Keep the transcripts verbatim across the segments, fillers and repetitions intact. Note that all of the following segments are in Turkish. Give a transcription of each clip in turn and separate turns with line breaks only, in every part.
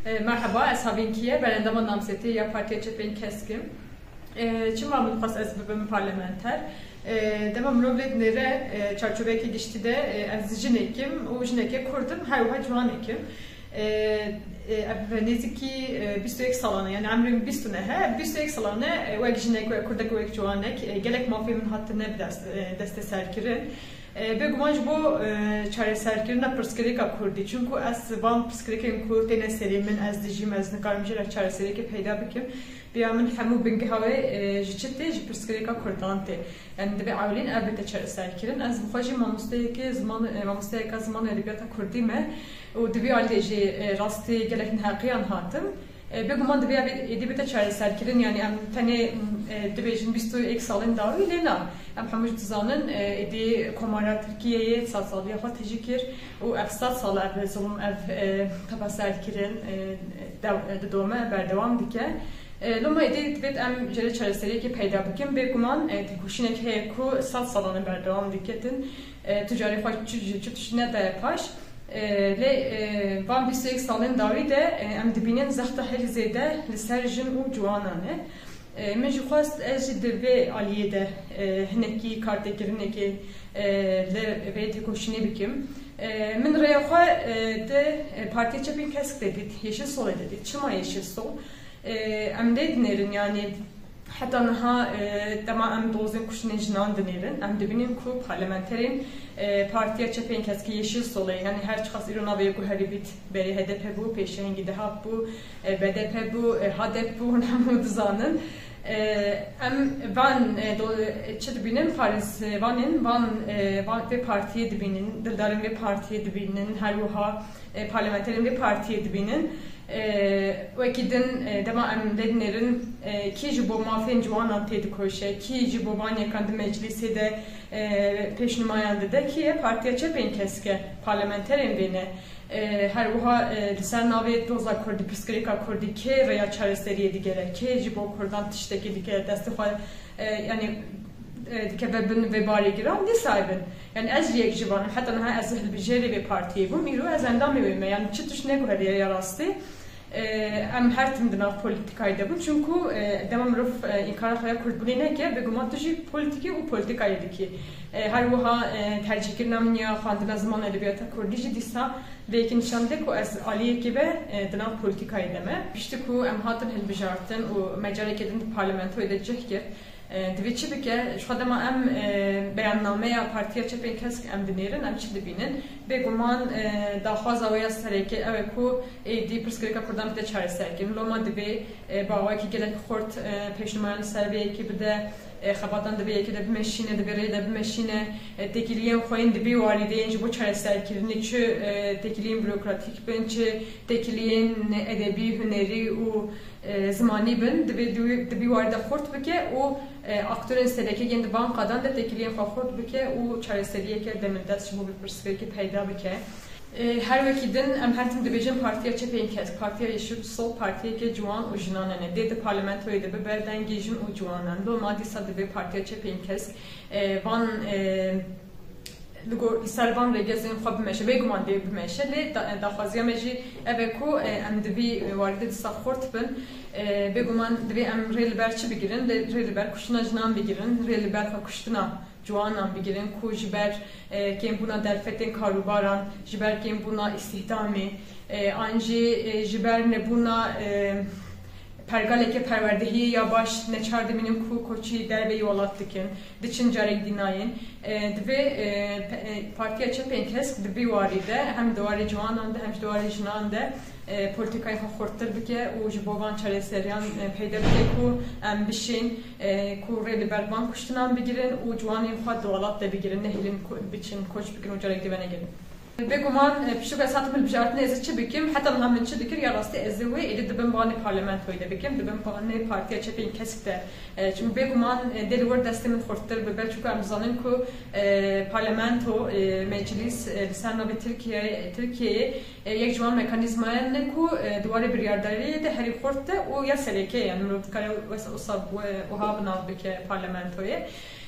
مرحبا از هاوینکیه برندم نامزدی یا پارتی چپین کسکیم چی معمول خواست از ببین پارلمانتر دما مروبلت نره چارچوبه که گشتی ده از جنکیم و جنکه کردم هر وها جوانکیم نزدیکی بیست و یک سالانه yani عمرم بیست و نه بیست و یک سالانه و یک جنک و کردک و یک جوانک گلک مافی من حتی نب دست دست سرکرین بگویمش با چاره سرکردن پرسکریکا کردی چون که از وان پرسکریکیم کردی نسری من از دیجیم از نکارمیشه را چاره سری که پیدا بکیم بیا من همو بنگه هوای جچته جی پرسکریکا کردانته yani دبی عولین البته چاره سرکردن از بخواجی ماموسته که زمان ماموسته که زمان ادبیات کردی مه و دبی علی جی راستی گلک نهقیان هاتم بگویم دبی ادبیات چاره سرکردن yani ام تنی دبی جن بیست و یک سالن داری لینا ام همش تزانن ادی کمارات ترکیه سال سالی خود تجیکر و افساد سال اول زلم اف تبصر کردن دومه بردوام دیگه لما ادی دبیت ام جل چاره سری که پیدا بکیم بگویم تکوشینه که کو سال سالانه بردوام دیگه تن تجاری خود چطوشینه در پاش لی وام بیست و یک سالن داری ده ام دبینن زخت هر زیده لسرجن و جوانانه من جو خواست از دبی علیه ده هنکی کارت کرنه که لبیت کوشنی بکیم من رای خو ده پارتی چپین کسک دید yeşil sol dedi çima yeşil sol ام دید نرین yani حتی نها دما ام دوزن کشنه جنان دنیرن ام دبینیم کو پارلمانترین پارتیا چپین کسکی yeşil sol yani her çıkas irona ve guhari bit beri H D P bu peşengi daha bu B D P bu H D P bu namud zanın ام وان دو چه دبینن فارس وانن وان وان ve partiye dibinin dildarın ve partiye dibinin her yuha parlamenterin ve partiye dibinin ve kidin dema em dednerin ki jibo mafin juan antedi koşe ki jibo van yakandı meclisi de peşnumayandı da ki partiye çepen keske parlamenterin beni her uha lisan navi doza kurdi psikolojik kurdi ki veya çareseriye digere ki jibo kurdan tişteki digere destekler yani dike bebin ve bari giram ne sahibin yani az yek jibanım hatta ha az hilbijeri ve partiye bu miru az endam evime yani çıtış ne guradiye yarastı ام هر تیم دناف پولیتیکایی دبون چونکو دمام رف اینکارا خیلی کرد بودینه که بگویم تجی پولیتیکی و پولیتیکایی دیکی هر وها ترجیح کردن یا خواندن زمان ادبیات کردیجی دیسا لیکن شنده کو از عالیه که به دناف پولیتیکایی دمه بیشتر کو ام هاتن هل بجارتن و مجاری کردن پارلمانتو ادجه کرد دویچی بکه شخصا ما ام بیاننامه یا پارتیا چپین کسک ام دنیرن ام چی دبینن بگومان داخواز آویا سری که اوه کو دی پرسکریکا کردن بده چاره سرکن لوما دبی باوی که گلک خورد پیشنمان سر بیه که بده خباتان دبی که دبی مشینه دبی ری دبی مشینه تکیلیم خوین دبی واریده اینجا بو چاره سرکرنی چه تکیلیم بروکراتیک بن چه تکیلیم ادبی هنری و زمانی بن دبی دبی وارد خورد بکه و aktörün sedeke kendi bankadan da tekiliyen fahort bike o çareseliye ke demirdas şu bir perspektif peyda bike her vakidin em her tim dibejin partiya çepeyin kes partiya yeşil sol partiya ke juan o jinanene dedi parlamentoya da be berden gejin o juanan do madi sadı partiya çepeyin kes van لگو سربان رجزین خواب میشه بگم من دیو میشه لی داخازی میشی اوه کو ام دوی وارد سخورت بن بگم من دوی ام ریل بر چی بگیرن ریل بر کشتنا جنان بگیرن ریل بر کشتنا جوانان بگیرن کو جبر کیم بونا درفتن کاروباران جبر کیم بونا استخدامی آنجی جبر نبونا pergale ke perverdehi ya baş ne çardı benim ku koçi derbe yolat dikin diçin jarek dinayin ve partiya çepen kesk dibi varide hem duvarı juanan da hem duvarı jinan da politikayı xorttir bike o jibovan çareseriyan peyda bike ku em bişin ku re liberban kuştunan bigirin o juanı xad dolat da bigirin nehlin biçin koç bikin o jarek divene gelin بگویم پیشو که ساعت مل بجارت نیست چی بکیم حتی من من چی دکر یا راستی ازوی ایده دبم بانی پارلمانتوی ده بکیم دبم بانی پارتیا چپین کسکته چون بگویم دلور دستمون خورتر ببر چون که امزانیم که پارلمانتو مجلس لسنا به ترکیه ترکیه یک جوان مکانیزمای نه که دواره بریارداری ده هری خورته و یا سلیکه یعنی مرد کاری واسه اصاب و هاب ناب بکه پارلمانتوی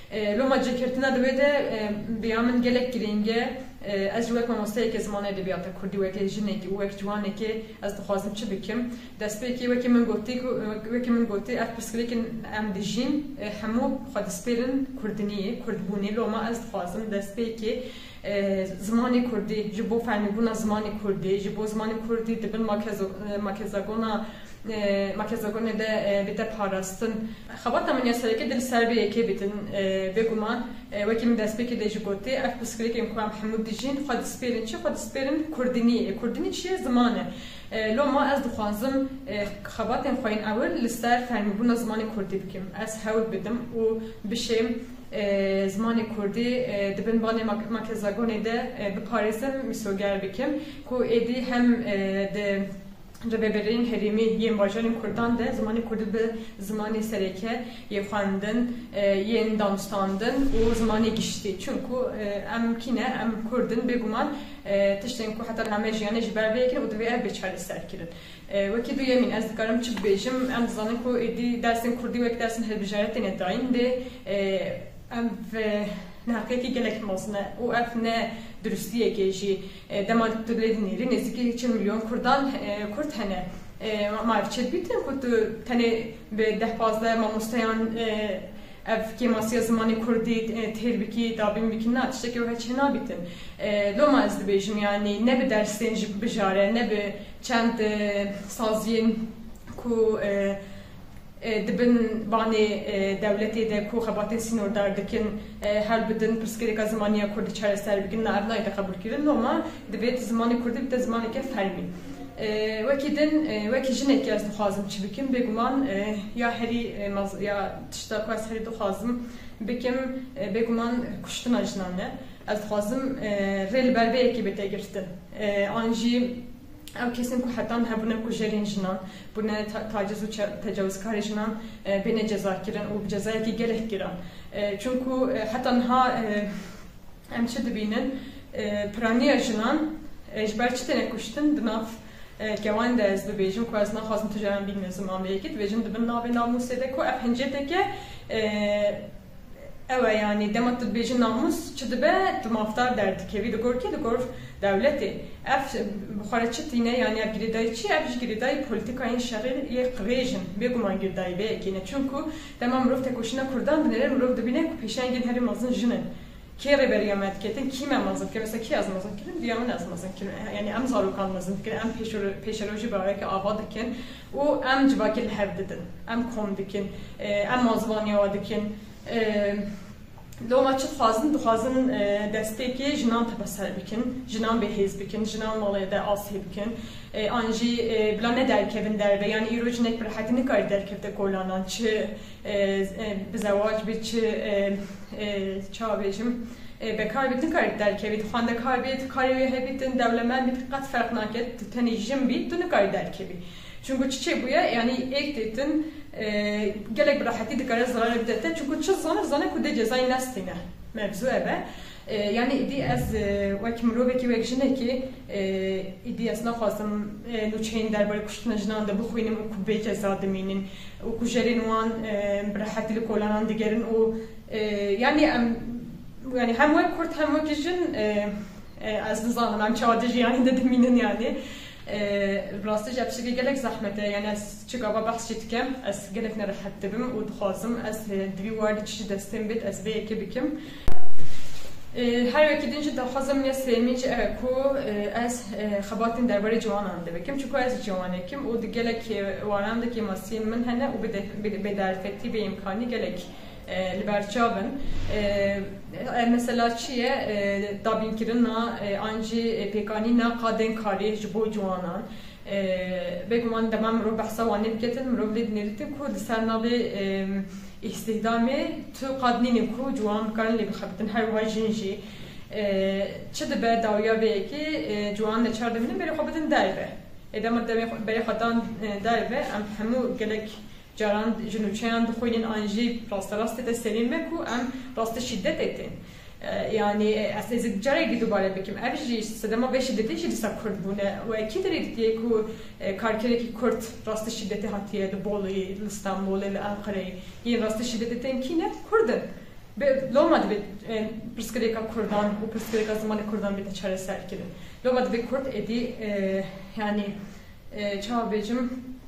لما جکرتنا دویده بیامن گلک گرینگه از جوک ماموستای که زمان ادبیات کردی و که جنی که و که جوانی که از دخوازم چه بکم دست به که و که من گفتی و که من گفتی اف پسکلی که ام دیجیم همو خود سپرن کردنیه کردبونی لما از دخوازم دست به که زمانی کردی جبو فهمی بونا زمانی کردی جبو زمانی کردی دبن ماکزاگونا ماکزاگونه ده بیت پاراستن خبرت من یه سری که دل سربیه که بیتن بگومان و که من دست به که دیجی گفتی اف پسکلی که امکان حمود دیجین خود سپرن چه خود سپرن کردنیه کردنی چیه زمانه لو ما از دخوازم خبرتم خوین اول لستر فهمی بونا زمانی کردی بکم از حول بدم و بشم زمانی کردی دبن بانی ماکزاگونه ده بپارسم میسوگر بکم که ایدی هم ده رببرین هریمی یم باجاریم کردان ده زمانی کردی به زمانی سرکه یم خواندن یم دانستاندن و زمانی گشتی چونکو ام کینه ام کردن بگومان تشتین که حتی همه جیانه جبر بیکن و دوی به چاله سر کردن وکی دو یمین از دکارم چی بیشم ام زنان که ایدی درسین کردی و یک درسین هر بجارت نداین ده ام نحقیقی که گلک مازنه و اف نه درستیه که جی دمال تولید نیری نزدیکی چند میلیون کردان کرد هنه معرفت بیتن که تو تنه به ده پازده ماموستایان اف که ماسی زمانی کردی تیر بکی دابیم بکی نه تشته که وقت چه نبیتن لو ما از دبیجم یعنی نه به درسین بجاره نه به چند سازین که دبن بانی دولتی ده کو خباتین سینور دار دکن هر بدن پرسکری که زمانی کردی چهار سر بگن نه ابنای ده قبول کردن نما دوید زمانی کردی بده زمانی که فرمی وکی دن وکی جنه که از دخوازم چی بکم بگمان یا هری یا تشتا که از هری دخوازم بکم بگمان کشتن اجنانه از دخوازم ریل بربه یکی بده گرفتن آنجی او kesin ki hatta hebune kujerin jinan, buna taciz ve tecavüzkar jinan bine ceza kiran, o cezaya ki gerek kiran. Çünkü hatta ha emçe dibinin praniya jinan, ejberçi tane kuştun, dınaf kevan da ez bebejim ku az naxazım ticaran bilmezim ameyekit, vejim dibin nabe namusede ku efhencedeki ewa yani demat bejin namus çıdıbe tumaftar derdi kevi de gor ki de gor devleti ef buxaraçı tine yani ev giridayçı ev giridayı politikayın şerri ye qrejin beguman giridayı be kine çünkü tamam ruf tekoşina kurdan bineler ruf dibine peşen gel her mazın jinin ki reberiyamet ketin kime mazın ki mesela ki az mazın ki diyamen az mazın ki yani am zarukan mazın ki am peşor peşeroji baraki avadıken o am cibakil hevdedin am komdikin am mazvaniya dikin لو ما تشوف خازن دخازن دستيكي جنان تبصر بكن جنان بهيز بكن جنان مالي ده آسي بكن آنجي بلا نه در كevin دربه يعني يروج نك برحتي نكار در كفته كولانان چه بزواج بي چه چه بيجم بكار بيت نكار در كevin خانده كار بيت كاري هبيتن دولمن بيت قد فرق ناكت تنيجم بيت تو نكار در كevin çünkü çiçeği buya yani ekletin gelek bırakati dikare zararı bidete çünkü çiz zanır zanır kude cezayı nastine mevzu ebe yani idi az vakimro beki vekjine ki idi asna khasım nuçeyin derbari kuştuna jinan da bu xuynim kubbe ceza deminin o kujerin wan bırakati kolanan digerin o yani yani hem ve kurt hem ve kijin az zanım hem çağdacı yani de deminin yani راستش ابشگی گلک زحمته یعنی از چیکار بحث چیتکم از گلک نرحت دبم و دخوازم از دوی وارد چی دستم بید از به یکی بکم هر یکی دینج دخوازم یه سیمیج کو از خباتن درباره جوانان ده بکم چون از جوانه کم و گلک وارم ده که ماسی من هنه و به به درفتی به امکانی گلک لبرچابن mesela çiye dabin kirina anji pekani na kadın kari jbo juanan beguman demam ro bahsa vanet ketin ro lid neritim ku disarnabe istihdame tu kadninin ku juan kan li bxabtin her wajinji çede be dawya be ki juan ne çardemine beri xabtin daybe edam de beri xatan daybe am hamu gelek جاران جنوچیان دخوینن آنجی راست راست ده سریم کو ام راست شدت ایتن yani aslında jarayı دوباره بکیم اولی صدما به شدتی شدی سر کرد بونه و کی دارید که کو کارکری که کرد راست شدتی هاتیه دو بالای استانبول ل انقره این راست شدتی تنکینه کردن لومد به پرسکریکا کردان و پرسکریکا زمان کردان بیت چاره سر کردن لومد به کرد ادی yani چه بیجم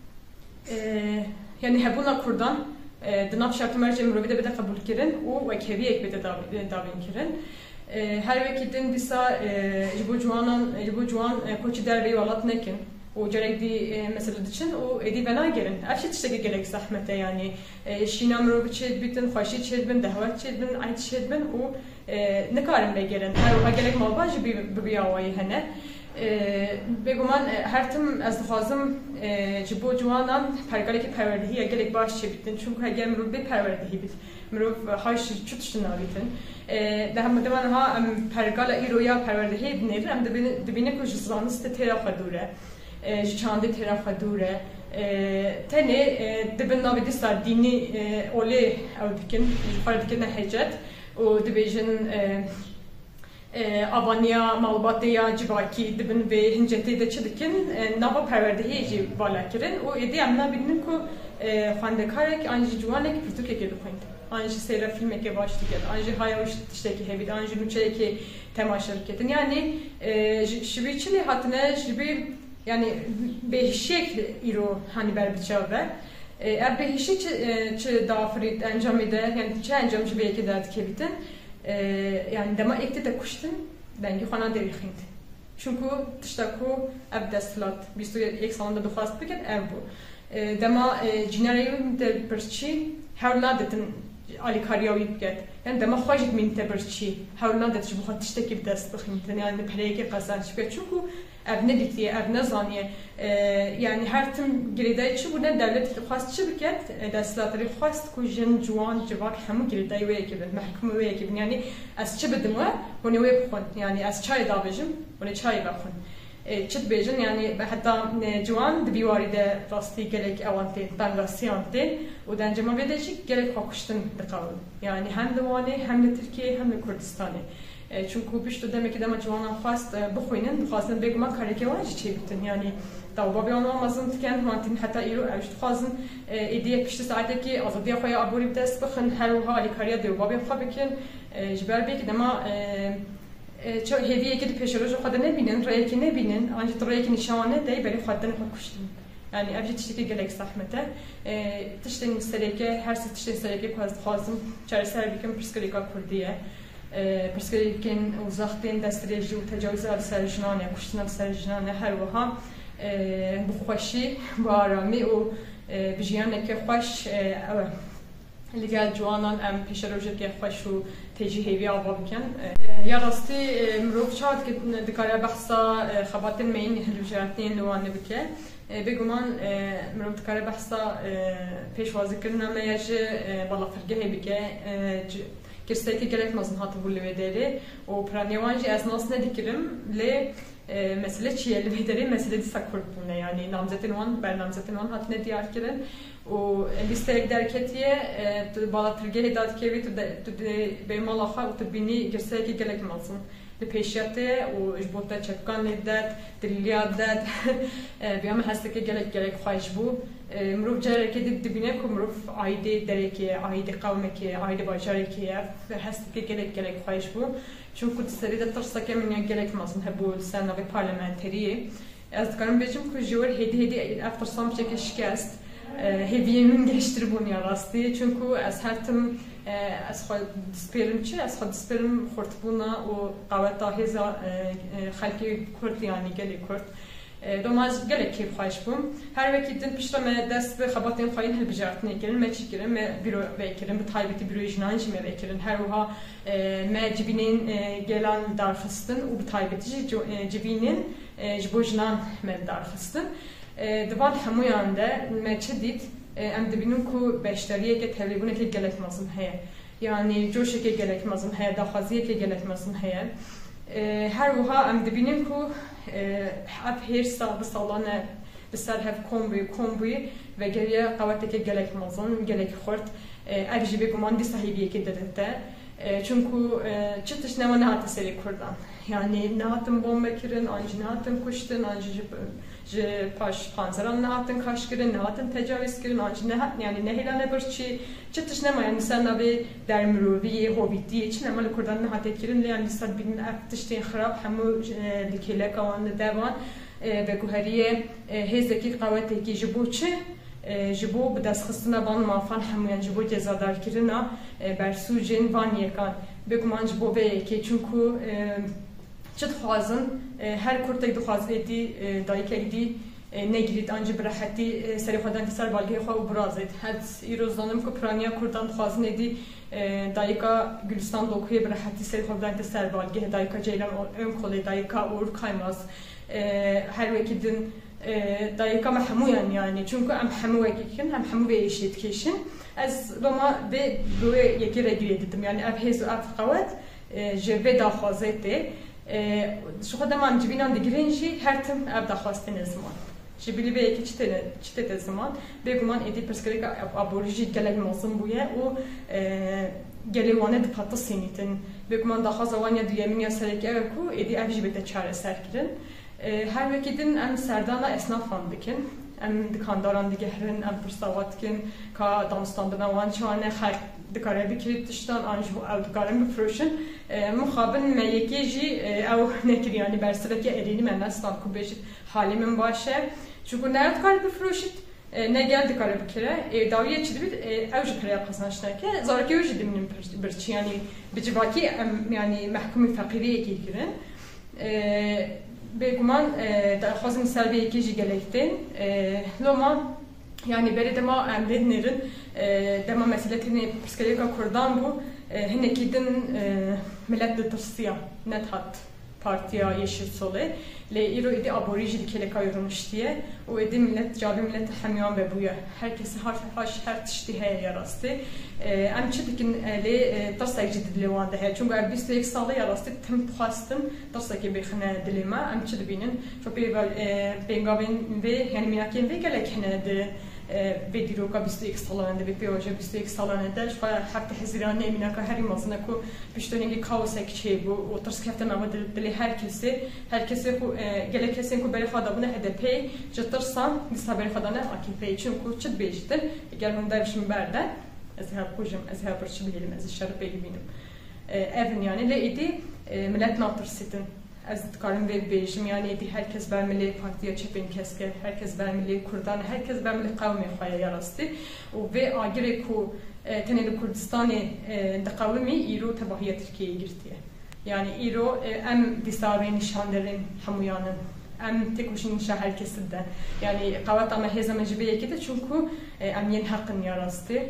yani هبونا کردان دناب شرط مرج مروی ده بده قبول کردن و وکیوی یک بده داوین کردن her vakittin disa bu juanan bu juan koçi derbeyi valat nekin o gerekli mesele için o edi bana gelin aşit işte gerek zahmete yani şinam robi çedbitin faşi çedbin davet çedbin ayet çedbin o ne karın be gelin her o gerek malbaj bir bir avayı hene beguman her tüm az lazım bu juanan pergaleki perverdihi gerek baş çedbitin çünkü her gel robi perverdihi bit مرو هاش چطور ناویتن ده هم دمان ها ام پرگال ایرویا پرورده هی بنیر ام دبین دبینه کش زانست ترا خدوره چانده ترا خدوره تنی دبن ناویدی سر دینی اولی او دکن فرد دکن هجت و دبیجن avaniya malbatya civaki dibin ve hinceti de çıdıkın nava perverde heji balakirin o edi amna binin ku xandekarek anji juanek pirtuke gedukhint anji seyra filmeke başlıket anji hayaş tişteki hebid anji nuçeki temaşarketin yani şibiçili hatne şibi yani behişek iro hani berbiçave eğer behişek çı dafrit encamide yani çı encamcı belki derdi kebitin yani dema ekte de kuştun dengi xana derixint çünkü tiştaku ev destlat bistu ek salonda duxast biket ev bu dema cinareyim de birçi hevla detin ali kariyavi biket yani dema xwajit min te birçi hevla det bu xat tişteki dest bixint yani pereyke qazanç biket çünkü ev ne diktiye ev ne zaniye yani her tüm giridayçı bu ne devlet xwastçı biket destlatları xwast ku jin juan civak hemu giriday ve ekibin mahkumu ve ekibin yani az çı bidim ve honi ve bxun yani az çay davajım honi çay baxun çıt bejin yani hatta juan dibiwari de rasti gelek avante tangasiyante o dencema vedecik gelek xokuştun diqavun yani hem divani hem de Türkiye hem de Kürdistan'ı çünkü biştu demek ki dema juanan xwast bixwînin dixwazin bêguma karekê wan jî çêbitin yani dawbabê wan wan mezin dikin wantin heta îro ew jî dixwazin êdiyek piştî saetekî azadiya xwe ya aborî bi dest bixin her wiha alîkariya dewbabê xwe bikin ji ber bê dema hêviyekî di pêşerojê xwe de nebînin rêyekî nebînin an jî tu rêyekî nîşan nedey berê xwedinê xwe kuştin yani ev jî tiştekî gelek zehmete tiştên sereke her sî tiştên sereke ku ez dixwazim çareser bikim pirsgirêka Kurdî ye پرسکریکن وزاختین دستریجی و تجاوز al serjinane kuştunan serjinane her vaha bu xoşi bu arami o bijiyaneke xoş ligel juanan em pişerojeke xoş u tecihîvi ava bikin ya rastî mirov çad ki dikare behsa xebatin meyin hilbijatin liwane bike beguman mirov dikare behsa pêşwazîkirina me ya ji balafirgehê bike Kirsteki gerek mazın hatı bu levederi o pranevanji az nas ne dikirim le mesele çiye levederi mesele disakurt bune yani namzetin wan ber namzetin wan hat ne diyar kirin o listek derketiye balatırge hedat kevi tu de be malaha tu bini kirsteki gerek mazın le peşiyate o jbota çakkan ledet diliyadet biyam hastaki gerek gerek xwaj bu مرو جاره که دید دبینه که مرو عایده درکی عایده قومه که عایده باجاره که هست که گلک گلک خواهش بو چون کد سریده ترسا که من گلک مازن هبو سنه به پارلمانتریه از دکارم بیچم که جور هدی هدی افتر سام چه شکست هیویمین گشتر بونیا راستی چون که از هر تم از خود دسپیرم چه از خود دسپیرم خورد بونا و قوت داهیزا خلقی کرد یعنی گلی کرد دوماز gelek keyif xwahiş bûm her vekîtin pişta me dest bi xebatên xwe yên hilbijartinê kirin me çî kirin me bîro vekirin bi taybetî bîroyê jinan jî me vekirin her wiha me civînên gelan darxistin û bi taybetî jî civînên ji bo jinan me darxistin di van hemûyan de me çi dît em dibînin ku beşdariyeke tevlîbûnekê gelek mezin heye yani coşekê gelek mezin heye daxwaziyekê gelek mezin heye her wiha em dibînin ku ev hêrsa bi salane bi ser hev kombû kombû ve geriye qeweteke gelek mezin gelek xurt ev jî bêguman dîsa hêviyekê didite çünkü çi tiş nema nehate serê Kurdan yani nehatin bombe kirin an jî nehatin kuştin an jî paş panzeran nehatin kaşkirin, nehatin tecavüz kirin, anci nehat yani nehilane birçi çıtış nema yani sen nabi dermirovi hobbit diye için ama kurdan nehat ekirin yani sad bin aftıştın xarab hamu likele kavan devan ve guhariye hezdeki kavveteki jibuçi jibo bi destxistina van mafan hamuyan jibo cezadar kirina bersujin van yekan bekuman jibo ve ki çünkü çıt xwazin her kurtek dixwaz êdî dayikekdî negirît ancî bi rehetî serê xwe dan ser balgehê xwe û birazêt hez îro zanim ku piraniya Kurdan dixwazin êdî dayika Gülistan dokuyê bi rehetî serê xwe bidan ser balgehê dayika Ceylan ön kolê dayika ûr kaymaz her wekî din dayika me hemûyan yani çünkü em hemû wekîkin hem hemû vê êşî dikêşin ez roma vê bi wê yekî regirê didim yani ev hêz û ev qewet ji vê daxwazê tê şu kadar man cibinan digirin jî her tim ev daxwastin zaman ji bilî vê yekî çi tê zaman bêguman êdî pirsgirêka aborî jî gelek mezin bûye û gelê wane dipate sênîtin bêguman daxwaza wan ya duyemîn ya sereke ew ku êdî ev jî bête çareserkirin her wekî din em serdana esnafan dikin em dikandaran digehirin em pirsavat dikin ka danstandina wan çane xelk dikare bikirît tiştan an ji bo ew dikarin bifroşin muxabin me yekê jî ew nekir yani bersivekê erênî me nestan ku bêjit halê min baş e çünkü ne dikare bifroşit ne gel dikare bikire dawiyê çi dibît ew jî pireya qezanç neke zarakê ew jî dimînin birçî yani bi civakî em yani mehkumî feqîriyekî kirin bêguman daxwazin ser vê yekê jî gelek tên loma yani berê dema em lê dinêrin dema mesele tenê pirsgirêka Kurdan bû hinekî din millet ditirsiya nedhat partiya Yeşil Solê lê îro êdî aborî jî dikeleka yûrûniştiye û êdî millet cavê millet hemûyan vebûye herkesî haş her tiştî heye ya rastî em çi dikin lê tirsek jî dilê wan de heye çünkü ev bîst û yek salê ya rastî tim dixwastin tirsekê bêxine dilê me em çi dibînin pêngavên vê yani mînakên vê gelek hene di vê dîroka bîst û yek salan de vê pêvaja bîst û yek salan de ji xwe hefte hezîranê mînaka herî mezin e ku piştînengî kaosek çêbû û tirskeftin ava dilê herkesê herkesê ku gelek kesên ku berê xwe dabûne H D P ji tirsan dîsa berê xwe dane A K P'yê çünkü çi dibêjtin eger hûn devşin berde ez hev xujim ez hev birçî bihêlim ez şeripê bînim evin yani lê êdî millet natirsitin ez dikarim vê bêjim yani êdî herkes bermilê partiya çepên keske herkes bermilê Kurdan herkes bermilê qewmê xwe ya rastî û vê agirê ku tenê li Kurdistanê diqewimî îro tebahiya Tirkiyeyê girtiye yani îro em dîsa rê nîşanderên hemûyanin em têkoşîn nîşa herkesî de yani qeweta me hêza me ji vê yekê de çünkü em yên heqin ya rastî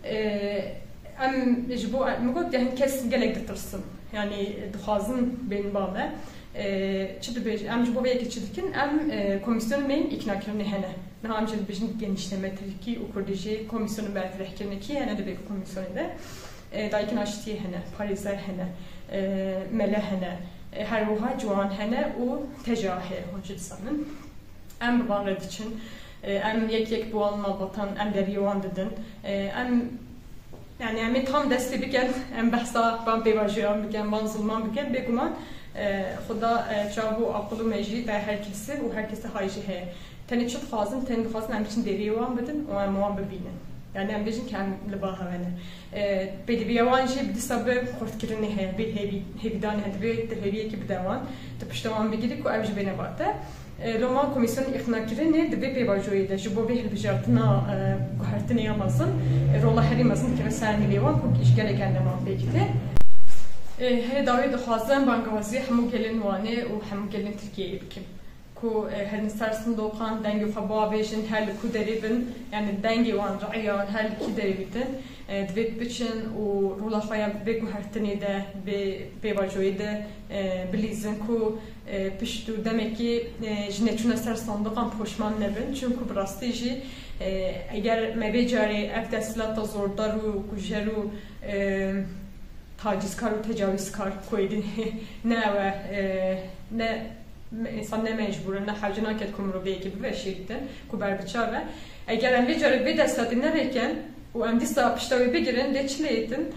em ji bo me got yani kes gelek ditirsin yani dixwazin bên bame çi dibêjin em ji bo vê yekê çi dikin em komisyonên me îknakirinê hene niha em jî dibêjin genişleme Tirkî û Kurdî jî komisyonên bertirehkirinekî hene dibe komisyonê de dayikên aşitiyê hene parêzer hene mele hene her wiha ciwan hene û teja heye hûn jî dizanin em bi wan re diçin em yek yek bi wan malbatan em deriyê wan didin em yani em ê tam destê bikin em behsa van pêvajoyan bikin van zilman bikin bêguman xuda çav û aqil û me jî de herkesî û herkesî hay jî heye tenê çi dixwazin tenê dixwazin em biçin deriyê wan bidin û em wan bibînin yani em bêjin ki em li ba hevene pêdiviya wan jî dîsa bi xurtkirinê heye bê hêvîdanê heye divê hêviyekî bide wan tu pişta wan bigirî ku ev ji bê nebate Roma Komisyonu îxnakirinê divê pêvajoyê de ji bo vê hilbijartina guhertinê ya mezin rola herî mezin dikeve ser nivê wan ku ji gelek endeman pê dike heye dawê dixwazim bangewazî hemû gelên wanê û hemû gelên Tirkiyeyê bikin ku herîn sersin dokan dengê xwe biavêjin her li ku derê bin yani dengê wan reeyan her li kî derê bîtin divê biçin û rola xwe ya vê guhertinê de vê pêvajoyê de bilîzin ku pişt û demekî ji neçûna ser sandoqan poşman nebin çünkü bi rastî jî eger me vê carê ev desthilata zordar û kujer û tacizkar û tecavüzkar ku êdî ne ew e ne insan ne mecbur ne hacı naket kumru belki bir şirkten ku berbiçar ve eğer em vê carê vê destlatî nerekin û em dîsa pişta wê bigirin lê çi lê yetin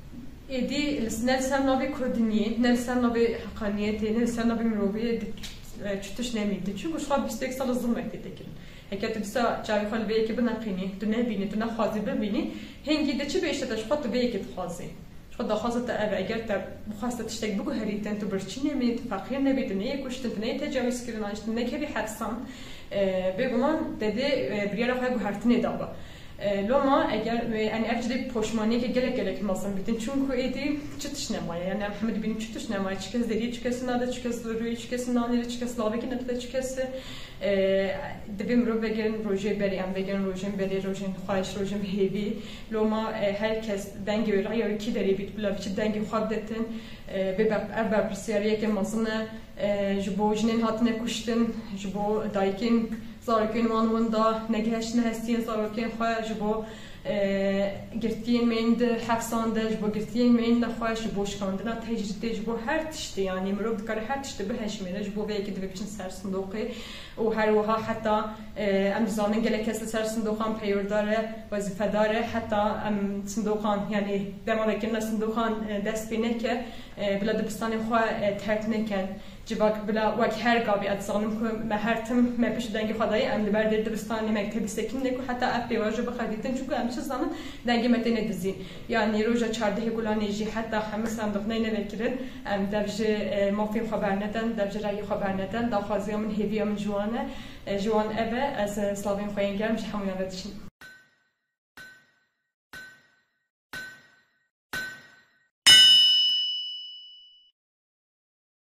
êdî ne li ser navê Kurdîniyê ne li ser navê heqaniyetê ne li ser navê miroviyê çütüş nemiydi. Çünkü şu an بیست و یک سال ظلم ettiğin. Eğer de bize cevap hal belki buna qini, düne bini, düne xazi bini, hengi de çi beşte de şu da belki xazi. Şu da xazi da ev eğer de bu xasta tiştek bu heriten tu birçine mi fakir ne bidin, ne kuştun, ne tecavüz kirin açtın, ne kebi hapsan. Beguman dedi bir yere xay bu hertine dava. Loma eğer yani evcide poşmaniye ki gerek gerek masam bitin çünkü edi çıtış nemaya yani Muhammed bin çıtış nemaya çıkız dedi çıkasın adı çıkası duruyor çıkasın anıyla çıkası lavekin adı çıkası dibim ro vegan roje beri yani vegan rojen beri rojen xahiş rojen hevi loma herkes dengi öyle ya iki deri bit bula biçi dengi xabdetin bebek erber persiyariye ki masını jibo jinin hatine kuştun jibo daykin zarokên wan wenda negiheştine hestiyên zarokên xwe ji bo girtiyên mêin de hefsan de ji bo girtiyên mêin de xwe ji bo şikandina tecridê ji bo her tiştê yanî mirov dikare her tiştê bihejmêre ji bo vê yekê divê biçin ser sindoqê û her wiha heta em dizanin gelek kes li ser sindoqan peyordar e wezîfedar e heta em sindoqan yanî demalekirina sindoqan dest pê neke bila dibistanê xwe terk nekin civak bila wek her gavê ez zanim ku me her tim me pişt dengê xwedayê em li ber dibistanê mektebî sekin ne ku heta ev pêvajo bixedîtin çünkü em çi zanin dengê me tê nedizîn yanî roja çardehê gulanê jî heta hemis em dixneyê nevekirin em dev ji mafên xweber nedin dev ji reyê xweber nedin daxwaziya min hêviya min ji wan e ji wan ev e ez slavên xwe yên germ ji hemûyan ve diçînim.